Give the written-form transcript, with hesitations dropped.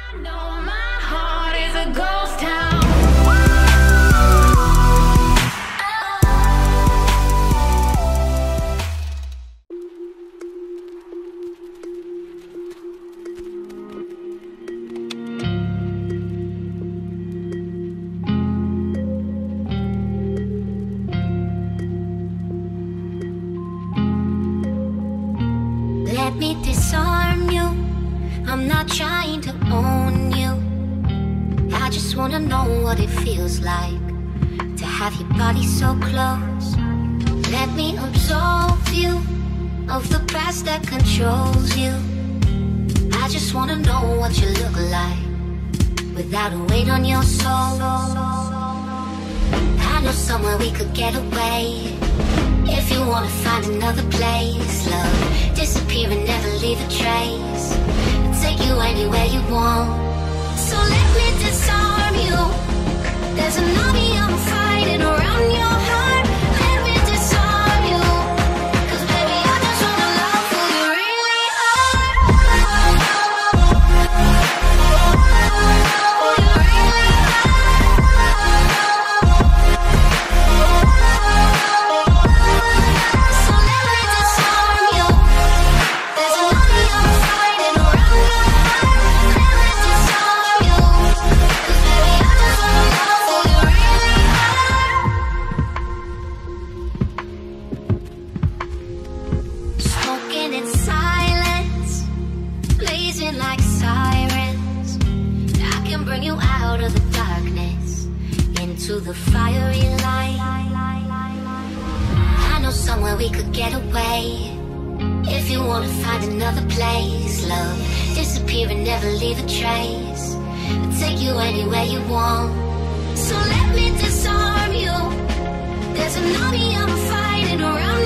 I know my heart is a ghost town. Let me disarm you. I'm not trying to own you. I just wanna know what it feels like to have your body so close. Let me absolve you of the past that controls you. I just wanna know what you look like without a weight on your soul. I know somewhere we could get away. If you wanna find another place, love, disappear and never leave a trace. I'll take you anywhere you want. So let me disarm you. There's an army I'm fighting around your heart. Let me disarm you. 'Cause baby, I just wanna love who you really are. Who you really So let me disarm you. There's an army I'm fighting around your heart. Let me disarm you. 'Cause baby, I just wanna love who you really are. Smoking in silence, blazing like sirens. I can bring you out of the darkness into the fiery light. I know somewhere we could get away. If you wanna find another place, love, disappear and never leave a trace. I'll take you anywhere you want. So let me disarm you. There's an army I'm fighting around